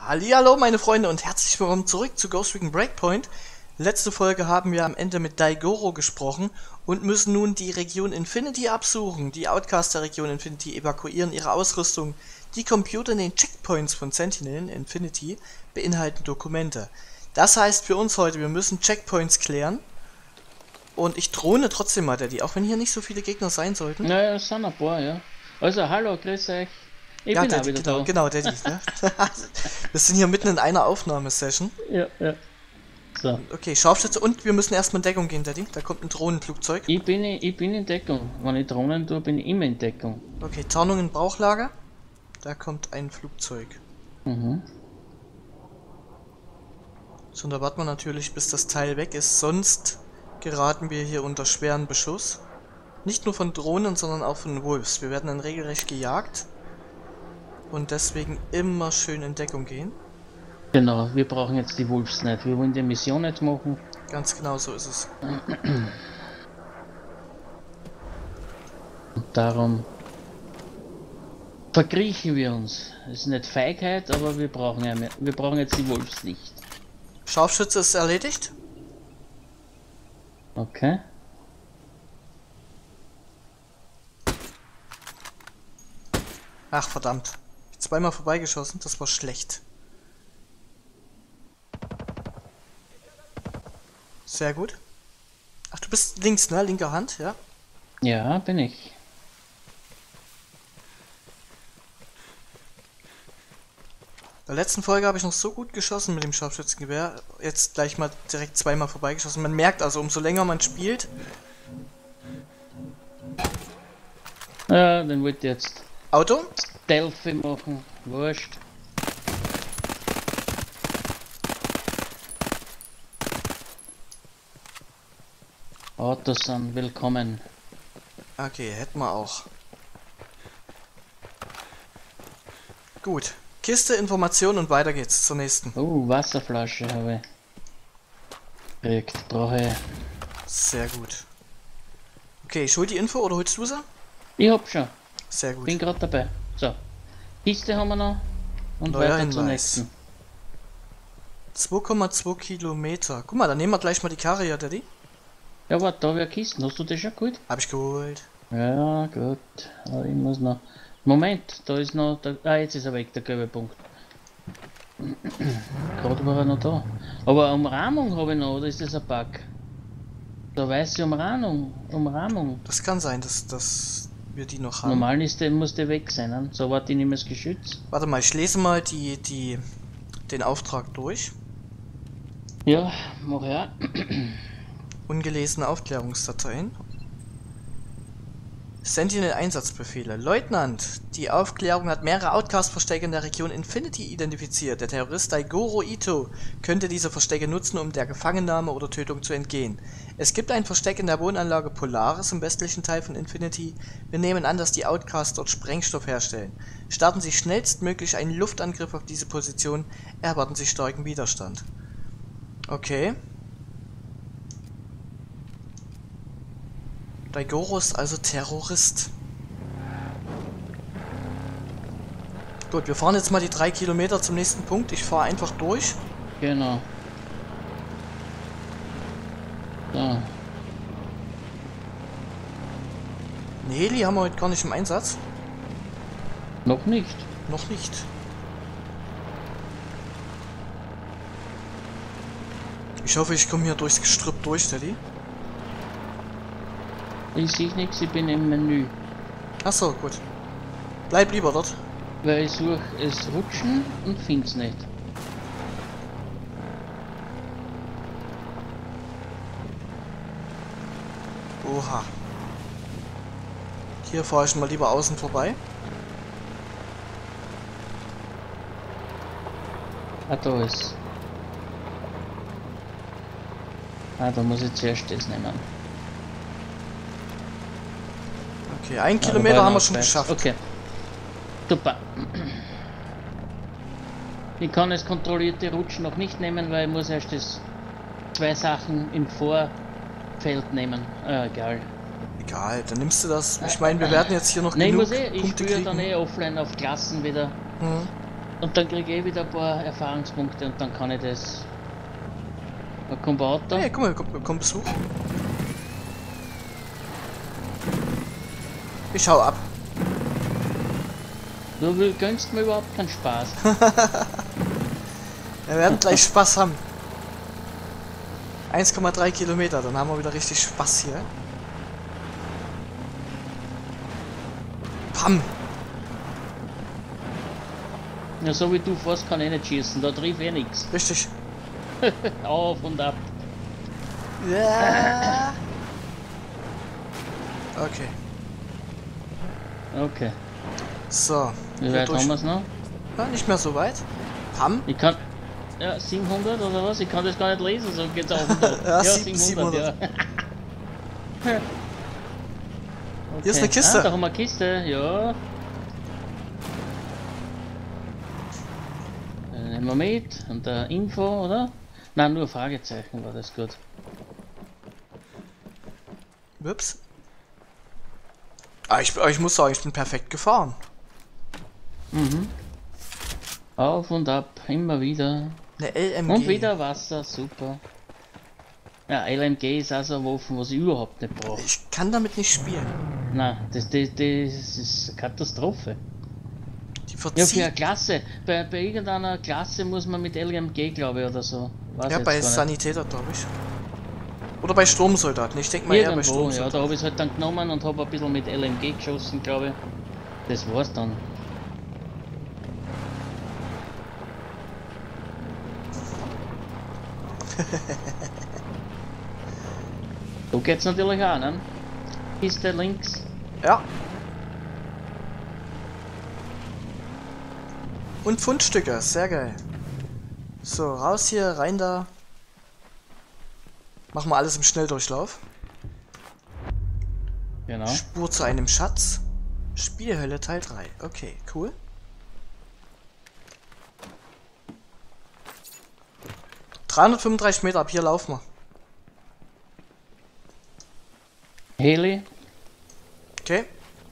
Hallihallo meine Freunde und herzlich willkommen zurück zu Ghost Recon Breakpoint. Letzte Folge haben wir am Ende mit Daigoro gesprochen und müssen nun die Region Infinity absuchen. Die Outcasts der Region Infinity evakuieren ihre Ausrüstung. Die Computer in den Checkpoints von Sentinel Infinity beinhalten Dokumente. Das heißt für uns heute, wir müssen Checkpoints klären. Und ich drohne trotzdem mal, Daddy, auch wenn hier nicht so viele Gegner sein sollten. Naja, es sind ein paar, ja. Also, hallo, grüß euch. Ich Ja, bin Daddy, auch wieder genau, da. genau, Daddy. Ne? Wir sind hier mitten in einer Aufnahmesession. Ja. So. Okay, Scharfschütze und wir müssen erstmal in Deckung gehen, Daddy. Da kommt ein Drohnenflugzeug. Ich bin in Deckung. Wenn ich Drohnen tue, bin ich immer in Deckung. Okay, Tarnung in Bauchlager. Da kommt ein Flugzeug. Mhm. So, und da warten wir natürlich, bis das Teil weg ist. Sonst geraten wir hier unter schweren Beschuss. Nicht nur von Drohnen, sondern auch von Wolves. Wir werden dann regelrecht gejagt. Und deswegen immer schön in Deckung gehen. Genau, wir brauchen jetzt die Wolves nicht. Wir wollen die Mission jetzt machen. Ganz genau so ist es. Und darum verkriechen wir uns. Das ist nicht Feigheit, aber wir brauchen jetzt die Wolves nicht. Scharfschütze ist erledigt. Okay. Ach, verdammt. Zweimal vorbeigeschossen, das war schlecht. Sehr gut. Ach, du bist links, ne? Linke Hand, ja? Ja, bin ich. Bei der letzten Folge habe ich noch so gut geschossen mit dem Scharfschützengewehr. Jetzt gleich mal direkt zweimal vorbeigeschossen. Man merkt also, umso länger man spielt. Ja, dann wollte ich jetzt Auto? Stealthy machen. Wurscht. Autos sind willkommen. Okay, hätten wir auch. Gut. Kiste, Information und weiter geht's zur nächsten. Wasserflasche habe ich gekriegt. Brauche ich. Sehr gut. Okay, ich hol die Info oder holst du sie? Ich hab schon. Sehr gut. Bin gerade dabei. So. Kiste haben wir noch. Und Neuer weiter zur Hinweis. nächsten. 2,2 Kilometer. Guck mal, dann nehmen wir gleich mal die Karre hier, Daddy. Ja, warte, da wäre Kisten. Hast du das schon geholt? Hab ich geholt. Ja, gut. Aber ich muss noch. Moment, da ist noch. Jetzt ist er weg, der gelbe Punkt. Gerade war er noch da. Aber Umrahmung habe ich noch, oder ist das ein Bug? Da weiße Umrahmung. Das kann sein, dass wir die noch haben. Normal muss der weg sein, ne? So warte ich nicht mehr das Geschütz. Warte mal, ich lese mal den Auftrag durch. Ja, mach ja. Ungelesene Aufklärungsdateien. Sentinel-Einsatzbefehle. Leutnant, die Aufklärung hat mehrere Outcast-Verstecke in der Region Infinity identifiziert. Der Terrorist Daigoro Ito könnte diese Verstecke nutzen, um der Gefangennahme oder Tötung zu entgehen. Es gibt ein Versteck in der Wohnanlage Polaris im westlichen Teil von Infinity. Wir nehmen an, dass die Outcasts dort Sprengstoff herstellen. Starten Sie schnellstmöglich einen Luftangriff auf diese Position, erwarten Sie starken Widerstand. Okay. Daigoro ist also Terrorist. Gut, wir fahren jetzt mal die 3 Kilometer zum nächsten Punkt. Ich fahre einfach durch. Genau. So. Einen Heli haben wir heute gar nicht im Einsatz. Noch nicht. Noch nicht. Ich hoffe, ich komme hier durchs Gestrüpp durch, Daddy. Ich sehe nichts, ich bin im Menü. Achso, gut. Bleib lieber dort. Weil ich suche es Rutschen und finde es nicht. Oha. Hier fahre ich mal lieber außen vorbei. Ah, da ist. Ah, da muss ich zuerst das nehmen. Okay, 1 Kilometer haben wir schon geschafft. Okay. Super. Ich kann das kontrollierte Rutschen noch nicht nehmen, weil ich muss erst das 2 Sachen im Vorfeld nehmen. Egal. Egal, dann nimmst du das. Ich meine, wir werden jetzt hier noch Nein, genug ich Punkte spiele kriegen. dann offline auf Klassen wieder. Mhm. Und dann kriege ich wieder ein paar Erfahrungspunkte und dann kann ich das. Da kommt ein Auto. Hey, guck mal, kommt Besuch. Ich hau ab. Du gönnst mir überhaupt keinen Spaß. Wir werden gleich Spaß haben. 1,3 Kilometer, dann haben wir wieder richtig Spaß hier. Pam! Ja, so wie du fährst, kann ich nicht schießen, da triff ich nichts. Richtig. Auf und ab. Ja. Okay. Okay. So. Wie hier weit durch- haben wir es noch? Ja, nicht mehr so weit. Pam. Ich kann. Ja, 700 oder was? Ich kann das gar nicht lesen, so geht's auf und ab. Ja, Ja, 700. ja. Okay. Hier ist eine Kiste. Ah, da haben wir eine Kiste, ja. Nehmen wir mit. Und der Info, oder? Nein, nur Fragezeichen war das gut. Ups. Ah, ich muss sagen, ich bin perfekt gefahren. Mhm. Auf und ab, immer wieder. Eine LMG. Und wieder Wasser, super. Ja, LMG ist also ein Waffen, was ich überhaupt nicht brauche. Ich kann damit nicht spielen. Nein, das ist eine Katastrophe. Die Ja, für verzieht. eine Klasse. Bei irgendeiner Klasse muss man mit LMG, glaube ich, oder so. Weiß Ja, jetzt bei gar nicht. Sanitäter, glaube ich. Oder bei Sturmsoldaten. Ich denke mal eher bei Irgendwo, ja, Sturmsoldaten. da habe ich es halt dann genommen und habe ein bisschen mit LMG geschossen, glaube ich. Das war's dann. So geht's natürlich auch, ne? Kiste links. Ja. Und Fundstücke, sehr geil. So, raus hier, rein da. Machen wir alles im Schnelldurchlauf. Genau. Spur zu einem Schatz. Spielhölle Teil 3. Okay, cool. ...335 Meter, ab hier laufen wir. Heli. Okay.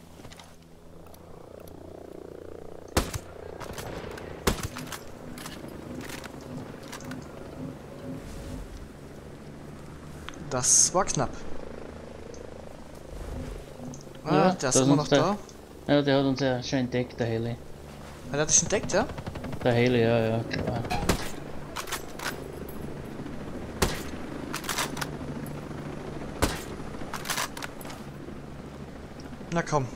Das war knapp. Ah, Ja, der ist da immer sind noch der- da. Ja, der hat uns ja schon entdeckt, der Heli. Hat er dich entdeckt, ja? Der Heli, ja, ja, klar. Na komm.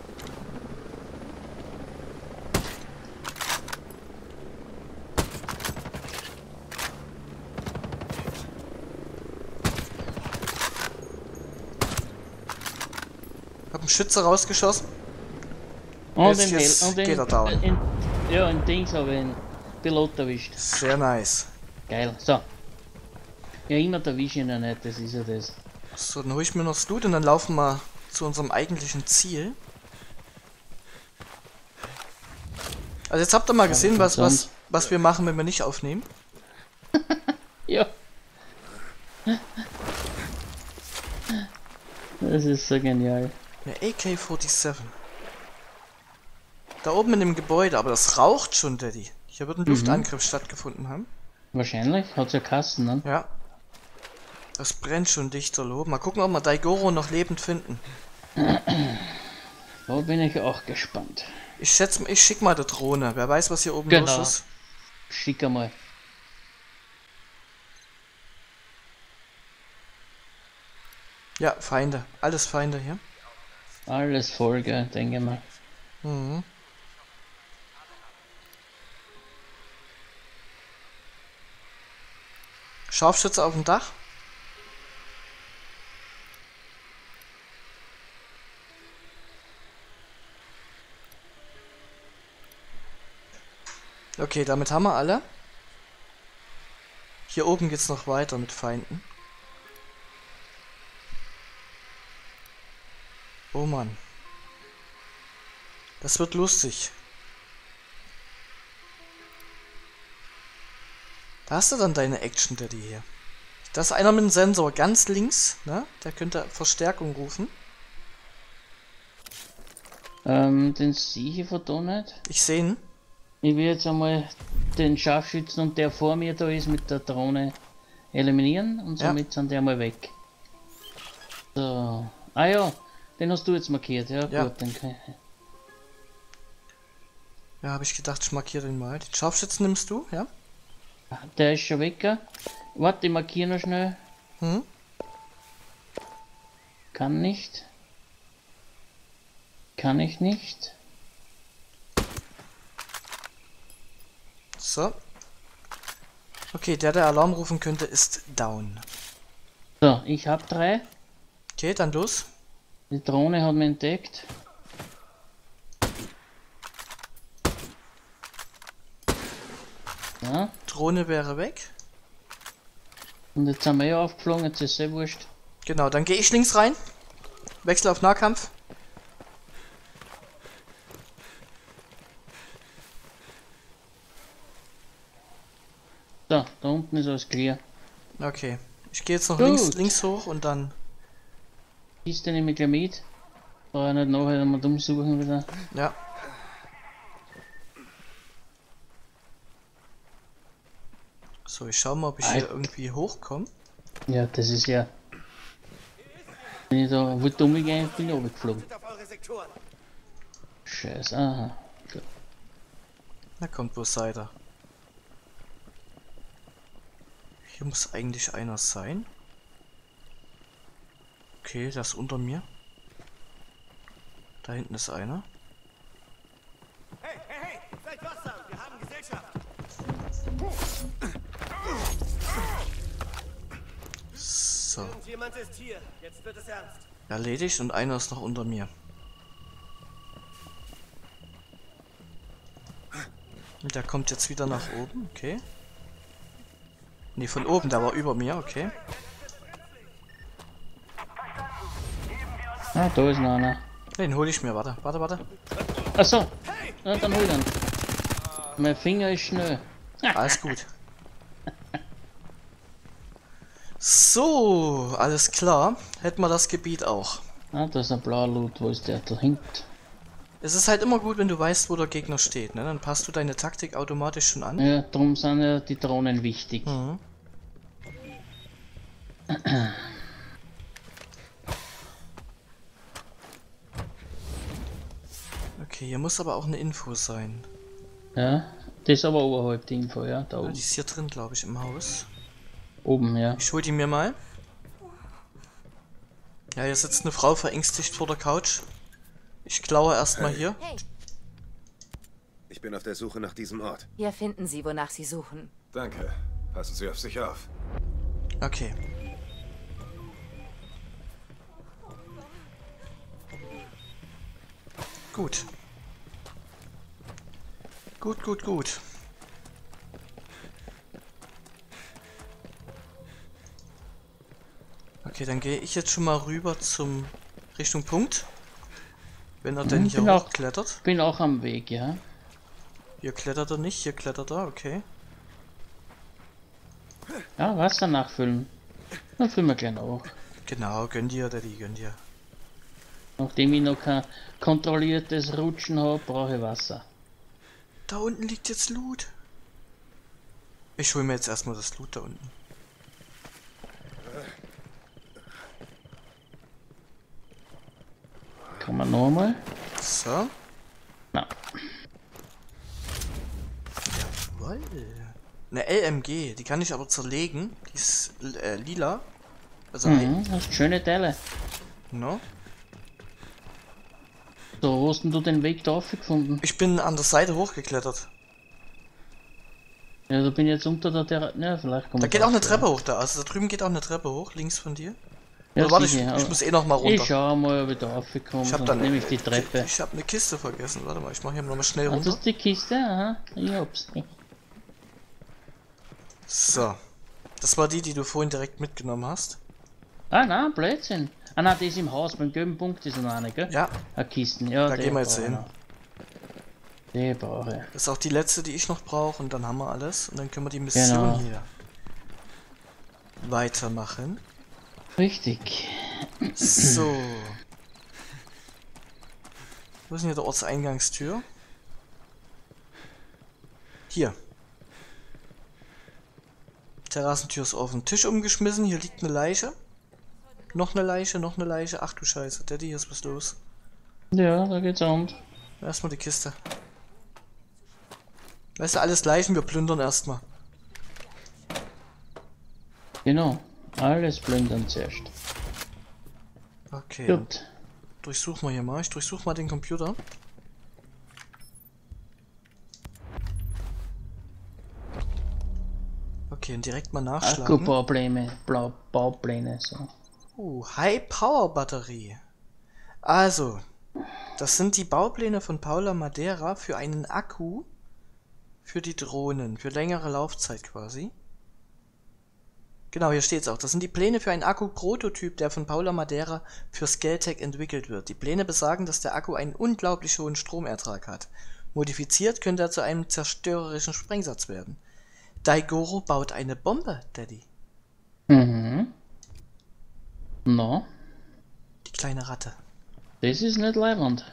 Hab einen Schütze rausgeschossen. Und Jetzt- den jetzt Heli. Und geht er down. Ja, in Dings habe ich einen Pilot erwischt. Sehr nice. Geil, so. Ja, immer erwische ich ihn nicht, das ist ja das. So, dann hole ich mir noch das Loot und dann laufen wir zu unserem eigentlichen Ziel. Also jetzt habt ihr mal gesehen, was wir machen, wenn wir nicht aufnehmen. Ja. Das ist so genial. Eine AK-47. Da oben in dem Gebäude, aber das raucht schon, Daddy. Hier wird ein Luftangriff stattgefunden haben. Wahrscheinlich, hat's ja Kasten, ne? Ja. Das brennt schon dichterloh. Mal gucken, ob wir Daigoro noch lebend finden. Da bin ich auch gespannt. Ich schätze, ich schick mal die Drohne. Wer weiß, was hier oben Genau. los ist. Schick einmal. Ja, Feinde. Alles Feinde hier. Alles voll, gell, denke mal. Mhm. Scharfschütze auf dem Dach. Okay, damit haben wir alle. Hier oben geht's noch weiter mit Feinden. Oh Mann. Das wird lustig. Da hast du dann deine Action, Daddy hier. Da ist einer mit dem Sensor ganz links, ne? Der könnte Verstärkung rufen. Den sehe ich von da nicht. Ich sehe ihn. Ich will jetzt einmal den Scharfschützen und der vor mir da ist mit der Drohne eliminieren und somit sind die einmal weg. So. Ah ja, den hast du jetzt markiert, ja, Ja. gut, dann kann ich. Ja, habe ich gedacht, ich markiere den mal. Den Scharfschützen nimmst du, ja? Der ist schon weg. Warte, ich markiere noch schnell. Mhm. Kann nicht. Kann ich nicht. So. Okay, der Alarm rufen könnte, ist down. So, ich habe 3. Okay, dann los. Die Drohne hat mich entdeckt. Ja, Drohne wäre weg. und jetzt sind wir ja aufgeflogen, jetzt ist es sehr wurscht. Genau, dann gehe ich links rein. Wechsel auf Nahkampf. So, da unten ist alles clear. Okay. Ich gehe jetzt noch Gut. links hoch und dann... Kiste nehme ich gleich mit. Brauche ich nicht nachher einmal umsuchen wieder. Ja. So, ich schau mal, ob ich hier irgendwie hochkomme. Ja, das ist ja. Wenn ich da wollte umgehen, bin ich runtergeflogen. Scheiße, aha. Gut. Na kommt, wo seid ihr? Hier muss eigentlich einer sein. Okay, der ist unter mir. Da hinten ist einer. Hey, hey, hey! Seid wachsam! Wir haben Gesellschaft! So, Irgendjemand ist hier. Jetzt wird es ernst. erledigt und einer ist noch unter mir. Und der kommt jetzt wieder nach oben, okay. Ne, von oben, der war über mir, okay. Ah, da ist noch einer. Den hole ich mir, warte. Achso, ja, dann hol ihn. Mein Finger ist schnell. Alles gut. So, alles klar. Hätten wir das Gebiet auch. Ah, da ist ein blauer Loot, wo ist der da hinten? Es ist halt immer gut, wenn du weißt, wo der Gegner steht, ne? Dann passt du deine Taktik automatisch schon an. Ja, darum sind ja die Drohnen wichtig. Mhm. Okay, hier muss aber auch eine Info sein. Ja, das ist aber oberhalb die Info, ja, da Ja, oben. die ist hier drin, glaube ich, im Haus. Oben, ja. Ich hol die mir mal. Ja, hier sitzt eine Frau verängstigt vor der Couch. Ich klaue erstmal hier. Hey, Ich bin auf der Suche nach diesem Ort. hier finden Sie, wonach Sie suchen. Danke. Passen Sie auf sich auf. Okay. Gut. Gut. Okay, dann gehe ich jetzt schon mal rüber zum Richtung Punkt. Wenn er denn hier bin auch- hochklettert. Bin auch am Weg, ja. Hier klettert er nicht, hier klettert er, okay. Ja, Wasser nachfüllen. Dann füllen wir gleich nach. Genau, gönn dir, Daddy, gönn dir. Nachdem ich noch kein kontrolliertes Rutschen habe, brauche ich Wasser. Da unten liegt jetzt Loot. Ich hol mir jetzt erstmal das Loot da unten. Kann man nochmal? So. Na, Jawoll. Eine LMG, die kann ich aber zerlegen. Die ist lila. Also hast schöne Teile. no? So, wo hast denn du den Weg da aufgefunden? Ich bin an der Seite hochgeklettert. Ja, da bin ich jetzt unter der Terrasse. Ja, vielleicht kommt Da geht auch eine Treppe hoch da. Also da drüben geht auch eine Treppe hoch, links von dir. Ja, Oder warte, ich sicher, aber muss eh noch mal ich runter. schau mal, ob ich da aufgekommen Ich hab bin. dann Nehme ich die Treppe. Ich habe eine Kiste vergessen. Warte mal, ich mache hier noch mal schnell Ah, das runter. ist die Kiste? Aha, ich hab's. So. Das war die, die du vorhin direkt mitgenommen hast. Ah, nein, Blödsinn. Ah, nein, die ist im Haus. Beim gelben Punkt ist noch eine, gell? Ja, Eine Kisten, ja. da die gehen wir jetzt brauche ich hin. noch. Die brauche ich. Das ist auch die letzte, die ich noch brauche. Und dann haben wir alles. Und dann können wir die Mission Genau. hier weitermachen. Richtig. So. Wo ist denn hier der Ortseingangstür? Hier. Terrassentür ist offen. Tisch umgeschmissen. Hier liegt eine Leiche. Noch eine Leiche, noch eine Leiche. Ach du Scheiße. Daddy, hier ist was los. Ja, da geht's um. Erstmal die Kiste. Weißt du, alles Leichen, wir plündern erstmal. Genau. Alles plündern zuerst. Okay. Gut. Durchsuchen wir hier mal. Ich durchsuche mal den Computer. Okay, und direkt mal nachschlagen. Akkubaupläne, Baupläne, so. High Power Batterie. Also, das sind die Baupläne von Paula Madeira für einen Akku für die Drohnen, für längere Laufzeit quasi. Genau, hier steht es auch. Das sind die Pläne für einen Akku-Prototyp, der von Paula Madeira für Skeltec entwickelt wird. Die Pläne besagen, dass der Akku einen unglaublich hohen Stromertrag hat. Modifiziert könnte er zu einem zerstörerischen Sprengsatz werden. Daigoro baut eine Bombe, Daddy. Mhm. No, Die kleine Ratte. das ist nicht leibend.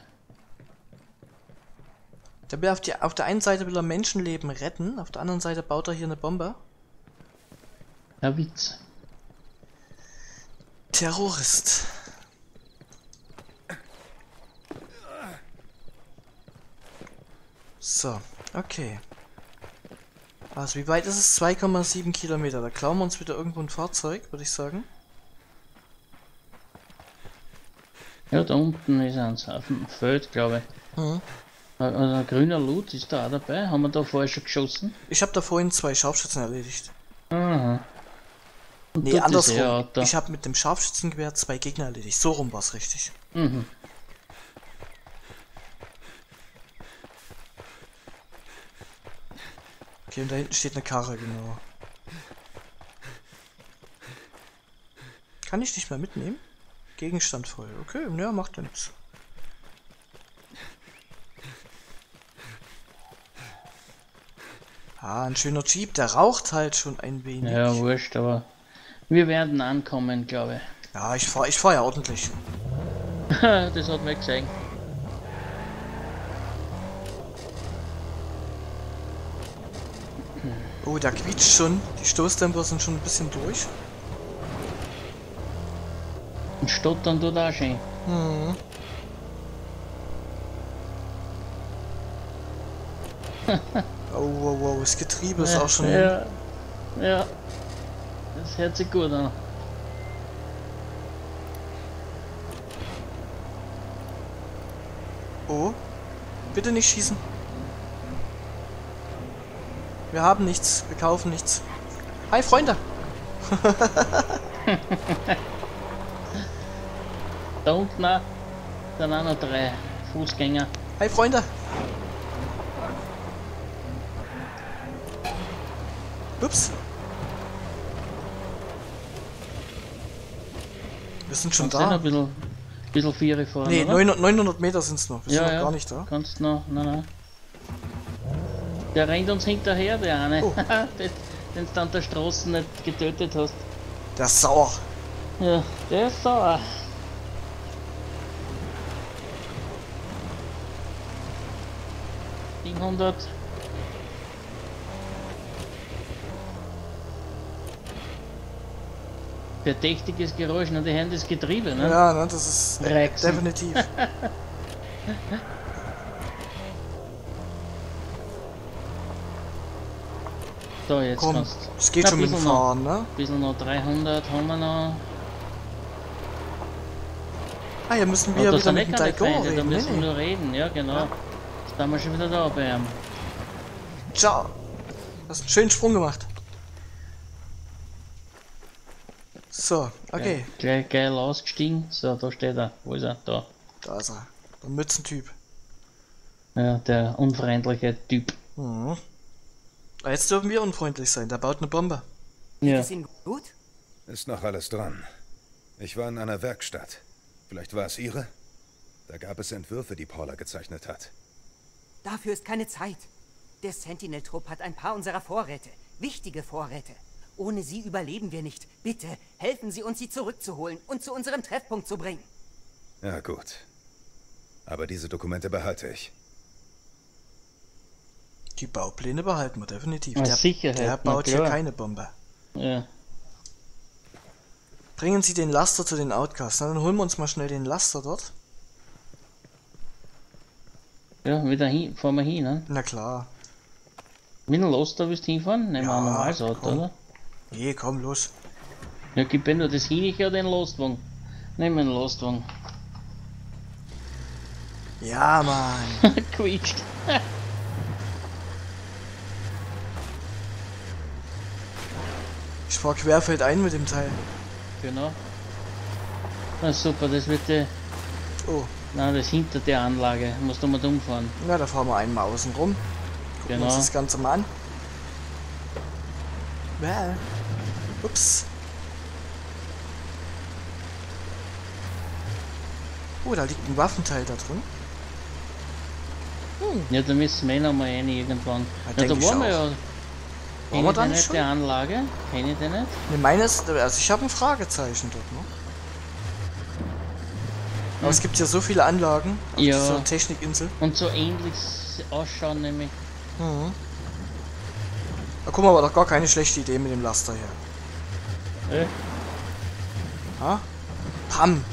Der will auf der einen Seite will er Menschenleben retten, auf der anderen Seite baut er hier eine Bombe. Ein Witz. Terrorist. So, okay. Also wie weit ist es? 2,7 Kilometer. Da klauen wir uns wieder irgendwo ein Fahrzeug, würde ich sagen. Ja, da unten ist eins auf dem Feld, glaube ich. Mhm. Ein grüner Loot ist da auch dabei. Haben wir da vorher schon geschossen? Ich habe da vorhin 2 Scharfschützen erledigt. Aha. Und Nee, tut das andersrum. E-Auto. Ich habe mit dem Scharfschützengewehr 2 Gegner erledigt. So rum war es richtig. Mhm. Okay, und da hinten steht eine Karre, genau. Kann ich nicht mehr mitnehmen? Gegenstand voll. Okay, naja, macht ja nichts. Ah, ein schöner Jeep, der raucht halt schon ein wenig. Ja, wurscht, aber wir werden ankommen, glaube Ja, ich fahr ja ordentlich. ich. Das hat man gesehen. Oh, der quietscht schon. Die Stoßdämpfer sind schon ein bisschen durch. Und stottern tut auch schön. Hm. Oh, das Getriebe ist auch schon hin. Ja, ja. Das hört sich gut an. Oh, bitte nicht schießen. Wir haben nichts, wir kaufen nichts. Hi, Freunde! Da unten auch, dann auch noch 3 Fußgänger. Hi, Freunde! Ups. Wir sind schon Kannst du noch da. ein bisschen Viere fahren, Nee, oder? 900 Meter sind es noch. Wir sind noch gar nicht da. Kannst noch, nein. Der rennt uns hinterher, der eine. Oh. den du dann der Straße nicht getötet hast. Der ist sauer. Ja, der ist sauer. Die 100. Verdächtiges Geräusch, ne? Die hören das Getriebe, ne? Ja, ne, das ist Rexen. definitiv. So, jetzt Komm, kannst es geht Na, schon mit dem bisschen noch. Fahren, ne? bisschen noch 300 haben wir noch. Ah, hier müssen Oh, wir da wieder sind mit dem keine Daigoro Feinde, da reden. müssen wir Nee. nur reden, ja genau. Jetzt sind wir schon wieder da bei ihm. Ciao. Du hast einen schönen Sprung gemacht. So, okay. Ja, geil ausgestiegen. So, da steht er. Wo ist er? Da. Da ist er. Der Mützentyp. Ja, der unfreundliche Typ. Mhm. Ah, jetzt dürfen wir unfreundlich sein. Der baut eine Bombe. Ja. Ist Ihnen gut? Ist noch alles dran. Ich war in einer Werkstatt. Vielleicht war es Ihre? Da gab es Entwürfe, die Paula gezeichnet hat. Dafür ist keine Zeit. Der Sentinel-Trupp hat ein paar unserer Vorräte. Wichtige Vorräte. Ohne sie überleben wir nicht. Bitte, helfen Sie uns, sie zurückzuholen und zu unserem Treffpunkt zu bringen. Ja, gut. Aber diese Dokumente behalte ich. Die Baupläne behalten wir definitiv. Aus Sicherheit, Der na baut hier klar. keine Bombe. Ja. Bringen Sie den Laster zu den Outcasts. Na, dann holen wir uns mal schnell den Laster dort. Ja, wieder hin, fahren wir hin, ne? Na klar. Mit dem Laster willst du hinfahren? Nehmen wir Ja, ein normales Auto, komm. oder? Nee, komm, los. Ja, gib mir nur das hin, oder den Lastwagen. Nehmen wir den Lastwagen. Ja, Mann. Quietscht. Ich fahr querfeldein mit dem Teil. Genau. Na super, das wird der. Oh, Nein, das hinter der Anlage. Musst du mal umfahren. na, da fahren wir einmal außen rum. Gucken Genau. uns das Ganze mal an. Ja. Ups. Oh, da liegt ein Waffenteil da drin. Ja, da müssen wir noch mal rein irgendwann. Ja, Ja, denk da ich waren wir auch. ja. Waren Kenn wir ich da den nicht nicht, schon? der Anlage? Kenn ich den nicht? Ne, meines, also ich habe ein Fragezeichen dort noch. Aber es gibt ja so viele Anlagen auf Ja. dieser Technikinsel. Und so ähnlich ausschauen nämlich. Mhm. Da guck mal, aber doch gar keine schlechte Idee mit dem Laster hier. Ha? Pam!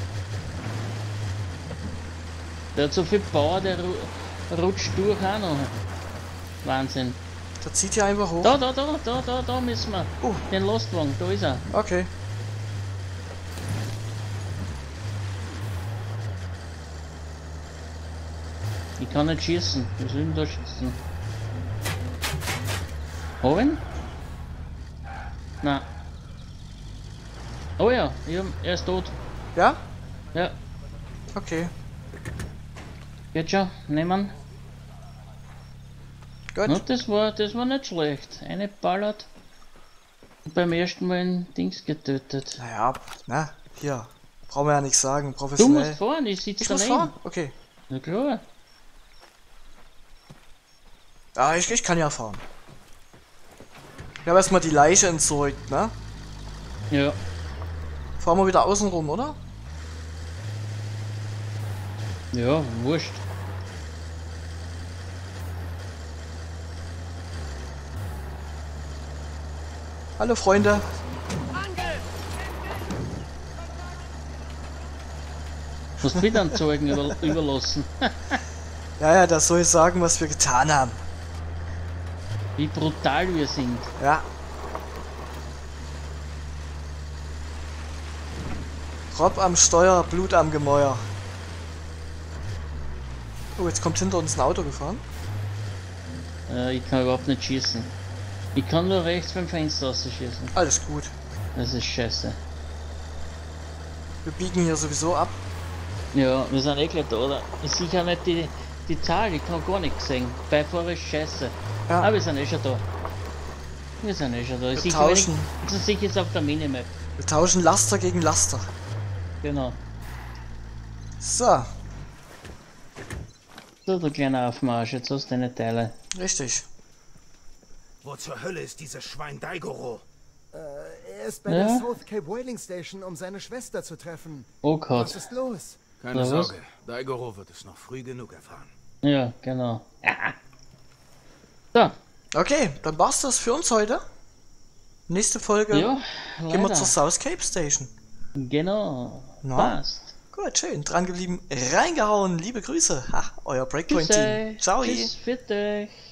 Der hat so viel Power, der rutscht durch auch noch. Wahnsinn. Da zieht hier einfach hoch. Da müssen wir. Oh. Den Lastwagen, da ist er. Okay. Ich kann nicht schießen. Was will denn da schießen? Haben? Nein. Oh ja, er ist tot. Ja? Ja, Okay. geht schon. Nehmen. Gut. Ja, das war nicht schlecht. Eine ballert. Und beim ersten Mal ein Dings getötet. Naja, na, hier. Brauchen wir ja nichts sagen. Du Professionell. musst fahren, ich sitze Ich muss daneben. fahren? Okay. Na klar. Ja, ich kann ja fahren. Ich habe erstmal die Leiche entsorgt, ne? Ja. Fahren wir wieder außen rum, oder? Ja, wurscht. Hallo Freunde. Musst wieder einen Zeugen überlassen. Ja, das soll ich sagen, was wir getan haben. Wie brutal wir sind. Ja. Rob am Steuer, Blut am Gemäuer. Oh, jetzt kommt hinter uns ein Auto gefahren. Ich kann überhaupt nicht schießen. Ich kann nur rechts beim Fenster rausschießen. Alles gut. Das ist scheiße. Wir biegen hier sowieso ab. Ja, wir sind eh gleich da, oder? Ich sehe ja nicht die Zahl, ich kann gar nichts sehen. Beifahrer ist scheiße. Ja. Ah, wir sind eh schon da. Wir sind eh schon da. Ich Wir sehe tauschen. ich jetzt auf der Minimap. Wir tauschen Laster gegen Laster. Genau. So, So, du kleiner Aufmarsch, jetzt hast du deine Teile. richtig. Wo zur Hölle ist dieses Schwein Daigoro? Er ist bei Ja? der South Cape Whaling Station, um seine Schwester zu treffen. Oh Was Gott. ist los? Keine Na, was? Sorge, Daigoro wird es noch früh genug erfahren. Ja, genau. So, Okay, dann war's das für uns heute. Nächste Folge ja, gehen wir leider. zur South Cape Station. Genau. Na? Passt. Gut, schön. Dran geblieben, reingehauen. Liebe Grüße. Ha, euer Breakpoint-Team. Ciao. Tschüss, für dich.